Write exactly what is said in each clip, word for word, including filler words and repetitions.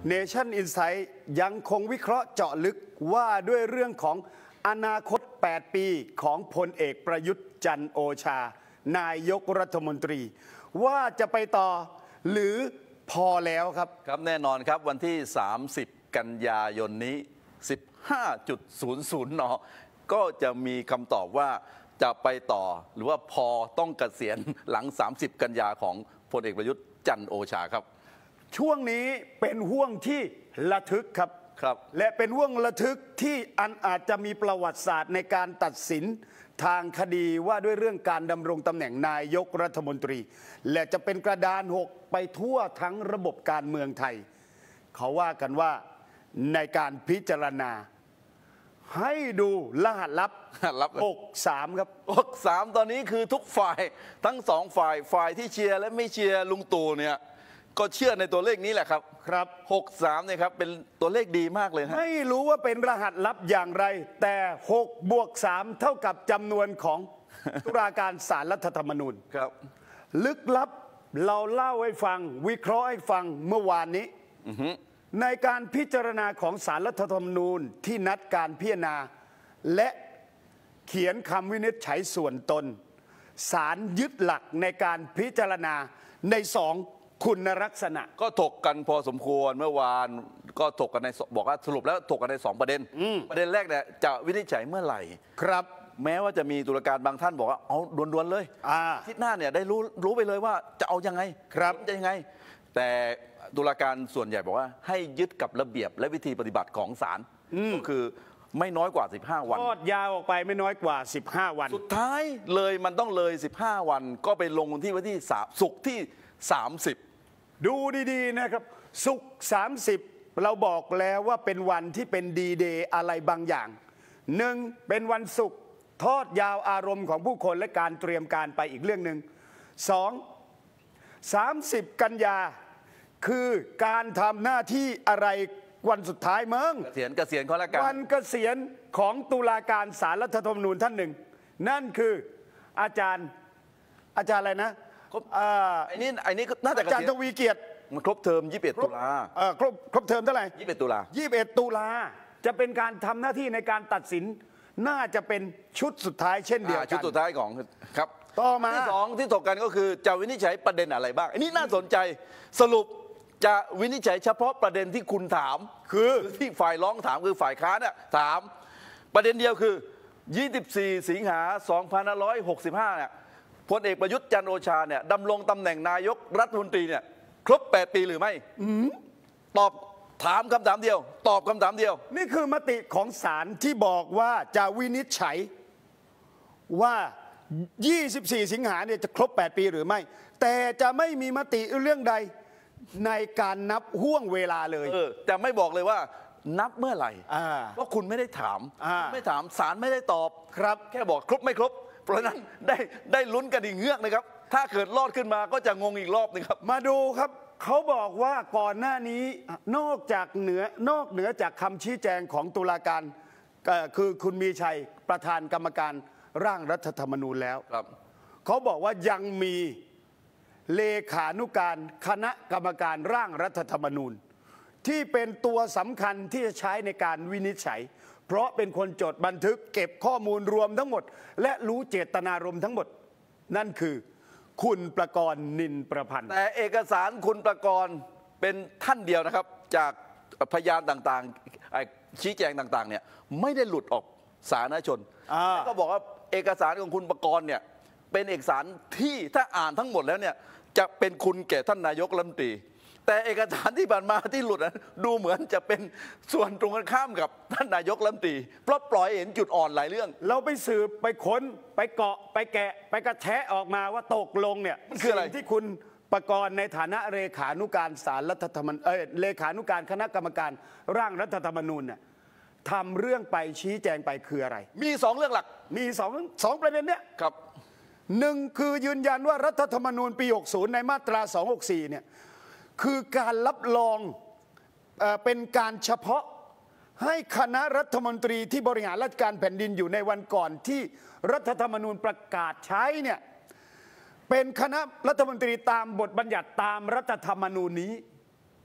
Nation Insight ยังคงวิเคราะห์เจาะลึกว่าด้วยเรื่องของอนาคตแปดปีของพลเอกประยุทธ์จันทร์โอชานายกรัฐมนตรีว่าจะไปต่อหรือพอแล้วครับครับแน่นอนครับวันที่สามสิบกันยายนนี้ สิบห้าจุดศูนย์ศูนย์ นก็จะมีคำตอบว่าจะไปต่อหรือว่าพอต้องเกษียณหลังสามสิบกันยาของพลเอกประยุทธ์จันทร์โอชาครับช่วงนี้เป็นห่วงที่ระทึกครับครับและเป็นห่วงระทึกที่อันอาจจะมีประวัติศาสตร์ในการตัดสินทางคดีว่าด้วยเรื่องการดำรงตำแหน่งนายกรัฐมนตรีและจะเป็นกระดานหกไปทั่วทั้งระบบการเมืองไทยเขาว่ากันว่าในการพิจารณาให้ดูรหัสลับหกสามครับหกสามตอนนี้คือทุกฝ่ายทั้งสองฝ่ายฝ่ายที่เชียร์และไม่เชียร์ลุงตู่เนี่ยก็เชื่อในตัวเลขนี้แหละครับครับหกสามเนี่ยครับเป็นตัวเลขดีมากเลยนะไม่รู้ว่าเป็นรหัสลับอย่างไรแต่หกบวกสามเท่ากับจำนวนของ ตุลาการศาลรัฐธรรมนูญครับลึกลับเราเล่าให้ฟังวิเคราะห์ให้ฟังเมื่อวานนี้ในการพิจารณาของศาลรัฐธรรมนูญที่นัดการพิจารณาและเขียนคำวินิจฉัยส่วนตนศาลยึดหลักในการพิจารณาในสองคุณลักษณะก็ถกกันพอสมควรเมื่อวานก็ถกกันในบอกว่าสรุปแล้วถกกันในสองประเด็นประเด็นแรกเนี่ยจะวินิจฉัยเมื่อไหร่ครับแม้ว่าจะมีตุลาการบางท่านบอกว่าเอาด่วนๆเลยอาทิตย์หน้าเนี่ยได้รู้รู้ไปเลยว่าจะเอายังไงครับจะยังไงแต่ตุลาการส่วนใหญ่บอกว่าให้ยึดกับระเบียบและวิธีปฏิบัติของศาลก็คือไม่น้อยกว่าสิบห้าวันทอดยาวออกไปไม่น้อยกว่าสิบห้าวันสุดท้ายเลยมันต้องเลยสิบห้าวันก็ไปลงที่วันที่ศุกร์ที่สามสิบดูดีๆนะครับศุกร์สามสิบเราบอกแล้วว่าเป็นวันที่เป็นดีเดย์อะไรบางอย่างหนึ่งเป็นวันศุกร์ทอดยาวอารมณ์ของผู้คนและการเตรียมการไปอีกเรื่องหนึ่งสองสามสิบกันยาคือการทำหน้าที่อะไรวันสุดท้ายเมืองเกษียณเกษียณข้าราชการวันเกษียณของตุลาการศาลรัฐธรรมนูญท่านหนึ่งนั่นคืออาจารย์อาจารย์อะไรนะไอ้นี่ไอ้นี่น่าจะอาจารย์ทวีเกียรติมันครบเทอมยี่สิบเอ็ดตุลาเออครบครบเทอมเท่าไหร่ยี่สิบเอ็ดตุลายี่สิบเอ็ดตุลาจะเป็นการทำหน้าที่ในการตัดสินน่าจะเป็นชุดสุดท้ายเช่นเดียวกันชุดสุดท้ายของครับต่อมาที่สองที่ถกกันก็คือจะวินิจฉัยประเด็นอะไรบ้างอันนี้น่าสนใจสรุปจะวินิจฉัยเฉพาะประเด็นที่คุณถามคือที่ฝ่ายร้องถามคือฝ่ายค้านเนี่ยถามประเด็นเดียวคือยี่สิบสี่สิงหาสองพันห้าร้อยหกสิบห้าเนี่ยพลเอกประยุทธ์จันทร์โอชาเนี่ยดำรงตำแหน่งนายกรัฐมนตรีเนี่ยครบแปดปีหรือไม่ตอบถามคำถามเดียวตอบคำถามเดียวนี่คือมติของศาลที่บอกว่าจะวินิจฉัยว่ายี่สิบสี่สิงหาเนี่ยจะครบแปดปีหรือไม่แต่จะไม่มีมติเรื่องใดในการนับห่วงเวลาเลยเออจะไม่บอกเลยว่านับเมื่อไหร่เพราะคุณไม่ได้ถามไม่ถามศาลไม่ได้ตอบครับแค่บอกครบไม่ครบเพราะนั้นได้ได้ลุ้นกระดิ่งเงือกนะครับถ้าเกิดรอดขึ้นมาก็จะงงอีกรอบนึงครับมาดูครับเขาบอกว่าก่อนหน้านี้นอกจากเหนือนอกเหนือจากคำชี้แจงของตุลาการคือคุณมีชัยประธานกรรมการร่างรัฐธรรมนูญแล้วเขาบอกว่ายังมีเลขานุการคณะกรรมการร่างรัฐธรรมนูญที่เป็นตัวสำคัญที่จะใช้ในการวินิจฉัยเพราะเป็นคนจดบันทึกเก็บข้อมูลรวมทั้งหมดและรู้เจตนารมณ์ทั้งหมดนั่นคือคุณประกรณ์นินประพันธ์แต่เอกสารคุณประกรณ์เป็นท่านเดียวนะครับจากพยานต่างๆชี้แจงต่างๆเนี่ยไม่ได้หลุดออกสาธารณชนแล้วก็บอกว่าเอกสารของคุณประกรณ์เนี่ยเป็นเอกสารที่ถ้าอ่านทั้งหมดแล้วเนี่ยจะเป็นคุณแก่ท่านนายกรัฐมนตรีแต่เอกสารที่ผ่านมาที่หลุดนะดูเหมือนจะเป็นส่วนตรงกันข้ามกับท่านนายกรัฐมนตรีเพราะปล่อยเห็นจุดอ่อนหลายเรื่องเราไปสืบไปค้นไปเกาะไปแกะไปกระแทะออกมาว่าตกลงเนี่ยคืออะไรที่คุณประกรณ์ในฐานะเลขานุการศาลรัฐธรรมนูญเออเลขานุการคณะกรรมการร่างรัฐธรรมนูญเนี่ยทำเรื่องไปชี้แจงไปคืออะไรมีสองเรื่องหลักมีสองสองประเด็นเนี้ยครับหนึ่งคือยืนยันว่ารัฐธรรมนูญปีหกสิบในมาตราสองหกสี่เนี่ยคือการรับรองเอ่อเป็นการเฉพาะให้คณะรัฐมนตรีที่บริหารราชการแผ่นดินอยู่ในวันก่อนที่รัฐธรรมนูญประกาศใช้เนี่ยเป็นคณะรัฐมนตรีตามบทบัญญัติตามรัฐธรรมนูญนี้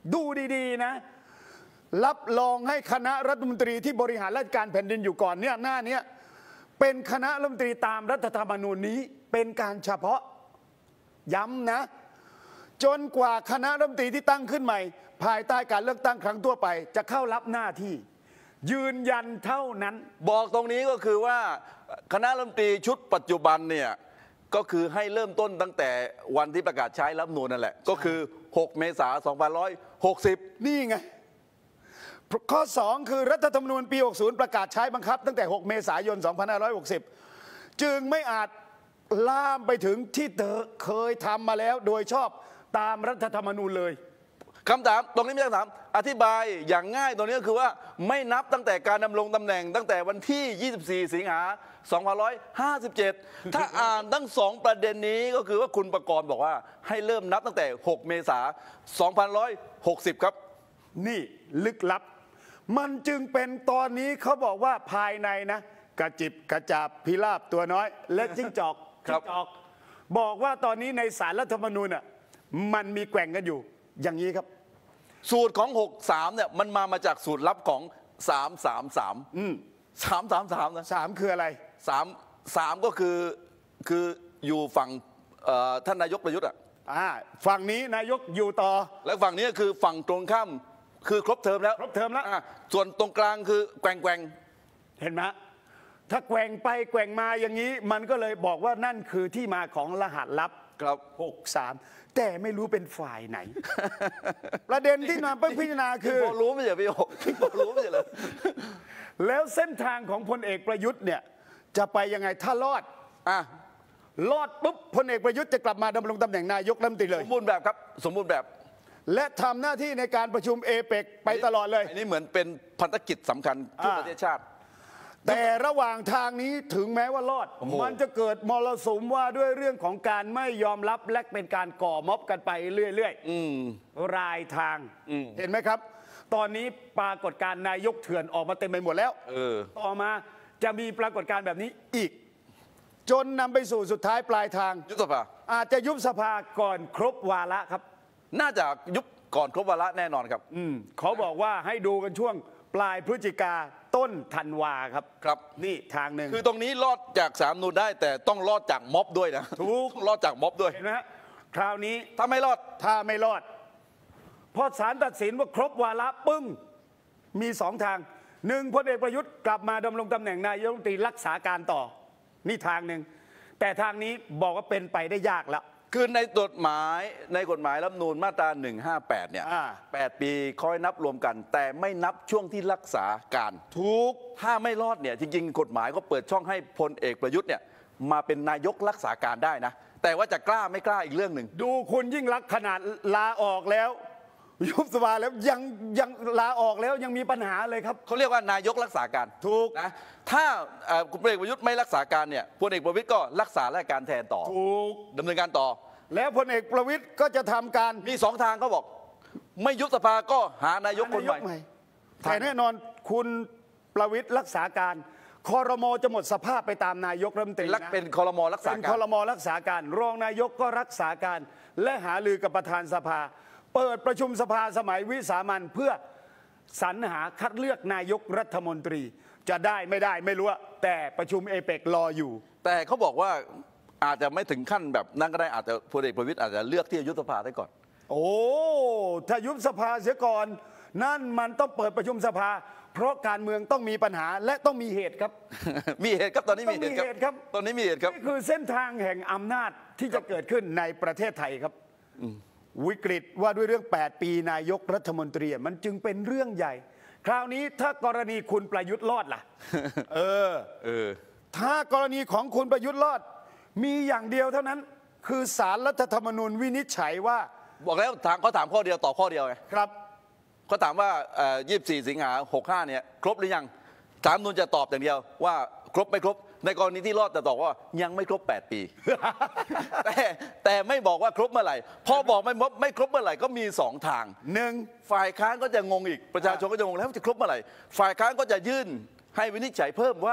ดูดีๆนะรับรองให้คณะรัฐมนตรีที่บริหารราชการแผ่นดินอยู่ก่อนเนี่ยหน้านี้เป็นคณะรัฐมนตรีตามรัฐธรรมนูญนี้เป็นการเฉพาะย้ำนะจนกว่าคณะรัฐมนตรีที่ตั้งขึ้นใหม่ภายใต้การเลือกตั้งครั้งทั่วไปจะเข้ารับหน้าที่ยืนยันเท่านั้นบอกตรงนี้ก็คือว่าคณะรัฐมนตรีชุดปัจจุบันเนี่ยก็คือให้เริ่มต้นตั้งแต่วันที่ประกาศใช้รัฐธรรมนูญนั่นแหละก็คือหกเมษายนสองพันห้าร้อยหกสิบนี่ไงข้อสองคือรัฐธรรมนูญปีหกสิบประกาศใช้บังคับตั้งแต่หกเมษายนสองพันห้าร้อยหกสิบจึงไม่อาจล่ามไปถึงที่เธอเคยทำมาแล้วโดยชอบตามรัฐธรรมนูญเลยคำถามตรงนี้ไม่ใช่คำถามอธิบายอย่างง่ายตรงนี้ก็คือว่าไม่นับตั้งแต่การดำรงตำแหน่งตั้งแต่วันที่ยี่สิบสี่สิงหาสองพันห้าร้อยห้าสิบเจ็ดถ้าอ่านทั้งสองประเด็นนี้ก็คือว่าคุณประกรณ์บอกว่าให้เริ่มนับตั้งแต่หกเมษายนสองพันห้าร้อยหกสิบครับนี่ลึกลับมันจึงเป็นตอนนี้เขาบอกว่าภายในนะกระจิบกระจับพิราบตัวน้อยและจิ้งจอกจิ้งจอกบอกว่าตอนนี้ในศาลรัฐธรรมนูญอ่ะมันมีแกว่งกันอยู่อย่างนี้ครับสูตรของหกสามเนี่ยมันมามาจากสูตรลับของสามสามสามอืมสามสามสามนะสามคืออะไรสามสามก็คือคืออยู่ฝั่งท่านนายกประยุทธ์อ่ะอ่าฝั่งนี้นายกอยู่ต่อและฝั่งนี้คือฝั่งตรงข้ามคือครบเทอมแล้วครบเทอมแล้วส่วนตรงกลางคือแกว่งแกว่งเห็นไหมถ้าแกว่งไปแกว่งมาอย่างนี้มันก็เลยบอกว่านั่นคือที่มาของรหัสลับครับหกสามแต่ไม่รู้เป็นฝ่ายไหน ประเด็นที่นำไปพิจารณาคือพอรู้ไม่ใช่พี่โอ้พอรู้ไม่ใช่เลยแล้วเส้นทางของพลเอกประยุทธ์เนี่ยจะไปยังไงถ้ารอดอ่ะรอดปุ๊บพลเอกประยุทธ์จะกลับมาดำรงตำแหน่งนายกรัฐมนตรีเลยสมบูรณ์แบบครับสมบูรณ์แบบและทำหน้าที่ในการประชุมเอเปกไปตลอดเลยอันนี้เหมือนเป็นพันธกิจสำคัญทุกประเทศชาติแต่ระหว่างทางนี้ถึงแม้ว่ารอดมันจะเกิดมรสุมว่าด้วยเรื่องของการไม่ยอมรับและเป็นการก่อม็อบกันไปเรื่อยๆรายทางเห็นไหมครับตอนนี้ปรากฏการณ์นายกเถื่อนออกมาเต็มไปหมดแล้วต่อมาจะมีปรากฏการณ์แบบนี้อีกจนนำไปสู่สุดท้ายปลายทางยุบสภาอาจจะยุบสภาก่อนครบวาระครับน่าจะยุบก่อนครบวาระแน่นอนครับอืมเขาบอกว่าให้ดูกันช่วงปลายพฤศจิกาต้นธันวาครับครับนี่ทางหนึ่งคือตรงนี้รอดจากสามนูนได้แต่ต้องรอดจากม็อบด้วยนะถูกรอดจากม็อบด้วยเห็นไหมคราวนี้ถ้าไม่รอดถ้าไม่รอดพอศาลตัดสินว่าครบวาระปึ้งมีสองทางหนึ่งพลเอกประยุทธ์กลับมาดำรงตำแหน่งนายกรัฐมนตรีรักษาการต่อนี่ทางหนึ่งแต่ทางนี้บอกว่าเป็นไปได้ยากแล้วคือในกฎหมายในกฎหมายรัฐธรรมนูญมาตราหนึ่งห้าแปดเนี่ยแปดปีค่อยนับรวมกันแต่ไม่นับช่วงที่รักษาการถูกถ้าไม่รอดเนี่ยจริงๆกฎหมายก็เปิดช่องให้พลเอกประยุทธ์เนี่ยมาเป็นนายกรักษาการได้นะแต่ว่าจะกล้าไม่กล้าอีกเรื่องหนึ่งดูคุณยิ่งรักขนาดลาออกแล้วยุบสภาแล้วยังยังลาออกแล้วยังมีปัญหาเลยครับเขาเรียกว่านายกรักษาการถูกนะถ้าคุณพลเอกประยุทธ์ไม่รักษาการเนี่ยพลเอกประวิตรก็รักษาราชการแทนต่อถูกดำเนินการต่อแล้วพลเอกประวิตรก็จะทำการมีสองทางเขาบอกไม่ยุบสภาก็หานายกคนใหม่แต่แน่นอนคุณประวิตรรักษาการครม.จะหมดสภาพไปตามนายกรัฐมนตรีนะเป็นครม.รักษาการเป็นครม.รักษาการรองนายกก็รักษาการและหารือกับประธานสภาเปิดประชุมสภาสมัยวิสามัญเพื่อสรรหาคัดเลือกนายกรัฐมนตรีจะได้ไม่ได้ไม่รู้แต่ประชุมเอเปกรออยู่แต่เขาบอกว่าอาจจะไม่ถึงขั้นแบบนั้นก็ได้อาจจะพลเอกประวิตรอาจจะเลือกที่จะยุบสภาได้ก่อนโอ้ถ้ายุบสภาเสียก่อนนั่นมันต้องเปิดประชุมสภาเพราะการเมืองต้องมีปัญหาและต้องมีเหตุครับมีเหตุครับตอนนี้มีเหตุครับตอนนี้มีเหตุครับนี่คือเส้นทางแห่งอำนาจที่จะเกิดขึ้นในประเทศไทยครับวิกฤตว่าด้วยเรื่องแปดปีนายกรัฐมนตรีมันจึงเป็นเรื่องใหญ่คราวนี้ถ้ากรณีคุณประยุทธ์รอดล่ะเออเออถ้ากรณีของคุณประยุทธ์รอดมีอย่างเดียวเท่านั้นคือศาลรัฐธรรมนูญวินิจฉัยว่าบอกแล้วถามเขาถามข้อเดียวตอบข้อเดียวไงครับเขาถามว่ายี่สิบสี่สิงหาหกห้าเนี่ยครบหรือยังศาลรัฐธรรมนูญจะตอบอย่างเดียวว่าครบไม่ครบในกรณีที่รอดจะตอบว่ายังไม่ครบแปดปี แต่แต่ไม่บอกว่าครบเมื่อไหร่พอบอกไม่ไม่ครบเมื่อไหร่ก็มีสองทางหนึ่งฝ่ายค้านก็จะงงอีกประชาชนก็จะงงแล้วจะครบเมื่อไหร่ฝ่ายค้านก็จะยื่นให้วินิจฉัยเพิ่มว่า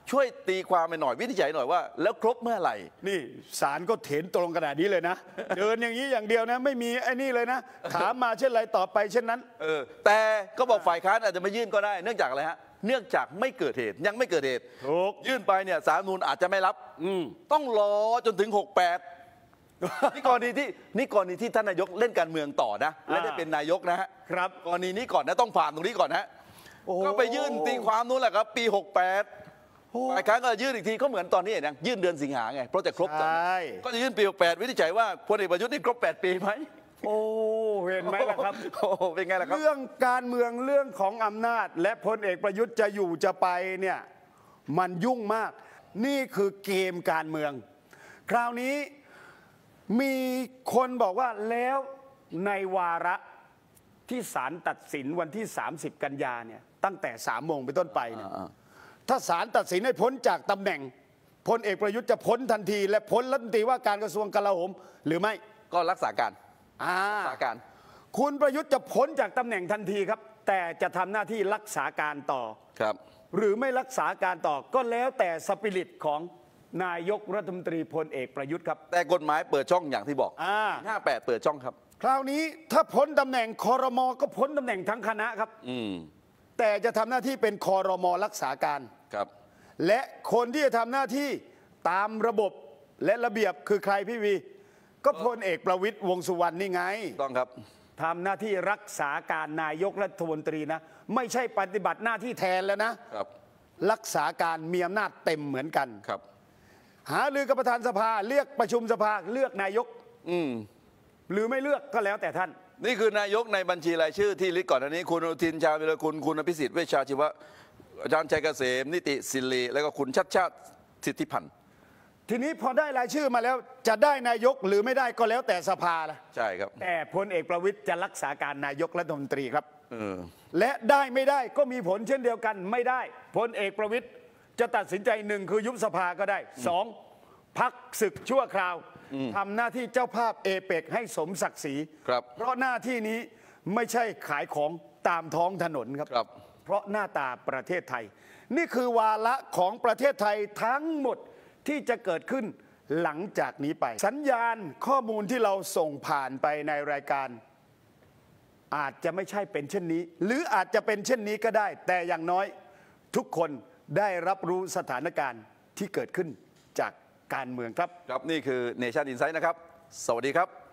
ช่วยตีความไปหน่อยวินิจฉัยหน่อยว่าแล้วครบเมื่อไหร่นี่ศาลก็เถนตรงขนาดนี้เลยนะ เดินอย่างนี้อย่างเดียวนะไม่มีไอ้นี่เลยนะถามมาเช่นไรตอบไปเช่นนั้นเออแต่ก็บอกฝ่ายค้านอาจจะมายื่นก็ได้เนื่องจากอะไรฮะเนื่องจากไม่เกิดเหตุยังไม่เกิดเหตุถูกยื่นไปเนี่ยศาลรัฐธรรมนูญอาจจะไม่รับต้องรอจนถึงหกแปดนี่กรณีที่นี่กรณีที่ท่านนายกเล่นการเมืองต่อนะและได้เป็นนายกนะฮะครับกรณีนี้ก่อนนะต้องผ่านตรงนี้ก่อนนะก็ไปยื่นตีความนู้นแหละครับปีหกแปดฝ่ายค้านก็ยื่นอีกทีก็เหมือนตอนนี้นะยื่นเดือนสิงหาไงเพราะจะครบก็จะยื่นปีหกแปดวินิจฉัยว่าพลเอกประยุทธ์นี่ครบแปดปีไหมโอ้เห็นไหมล่ะครับโอ้เป็นไงล่ะครับเรื่องการเมืองเรื่องของอำนาจและพลเอกประยุทธ์จะอยู่จะไปเนี่ยมันยุ่งมากนี่คือเกมการเมืองคราวนี้มีคนบอกว่าแล้วในวาระที่ศาลตัดสินวันที่สามสิบกันยาเนี่ยตั้งแต่สามโมงเป็นต้นไปเนี่ยถ้าศาลตัดสินให้พ้นจากตำแหน่งพลเอกประยุทธ์จะพ้นทันทีและพ้นรัฐมนตรีว่าการกระทรวงกลาโหมหรือไม่ก็รักษาการรักษาการคุณประยุทธ์จะพ้นจากตำแหน่งทันทีครับแต่จะทำหน้าที่รักษาการต่อครับหรือไม่รักษาการต่อก็แล้วแต่สปิริตของนายกรัฐมนตรีพลเอกประยุทธ์ครับแต่กฎหมายเปิดช่องอย่างที่บอกห้าแปดเปิดช่องครับคราวนี้ถ้าพ้นตำแหน่งครม.ก็พ้นตำแหน่งทั้งคณะครับอืมแต่จะทำหน้าที่เป็นครม.รักษาการครับและคนที่จะทำหน้าที่ตามระบบและระเบียบคือใครพี่วีก็พลเอกประวิตรวงษ์สุวรรณนี่ไงต้องครับทำหน้าที่รักษาการนายกรัฐมนตรีนะไม่ใช่ปฏิบัติหน้าที่แทนแล้วนะครับรักษาการมีอำนาจเต็มเหมือนกันครับหารือกับประธานสภาเรียกประชุมสภาเลือกนายกอืมหรือไม่เลือกก็แล้วแต่ท่านนี่คือนายกในบัญชีรายชื่อที่ลิสต์ก่อนอันนี้คุณอนุทินชาญวิรากุลคุณอภิสิทธิ์เวชชาชีวะอาจารย์ชัยเกษมนิติศิริแล้วก็คุณชัดชาติสิทธิพันธ์ทีนี้พอได้รายชื่อมาแล้วจะได้นายกหรือไม่ได้ก็แล้วแต่สภาละใช่ครับแต่พลเอกประวิตรจะรักษาการนายกรัฐมนตรีครับเออและได้ไม่ได้ก็มีผลเช่นเดียวกันไม่ได้พลเอกประวิตรจะตัดสินใจหนึ่งคือยุบสภาก็ได้สองพักศึกชั่วคราวทำหน้าที่เจ้าภาพเอเปกให้สมศักดิ์ศรีเพราะหน้าที่นี้ไม่ใช่ขายของตามท้องถนนครับเพราะหน้าตาประเทศไทยนี่คือวาระของประเทศไทยทั้งหมดที่จะเกิดขึ้นหลังจากนี้ไปสัญญาณข้อมูลที่เราส่งผ่านไปในรายการอาจจะไม่ใช่เป็นเช่นนี้หรืออาจจะเป็นเช่นนี้ก็ได้แต่อย่างน้อยทุกคนได้รับรู้สถานการณ์ที่เกิดขึ้นจากการเมืองครับครับนี่คือ Nation Insight นะครับสวัสดีครับ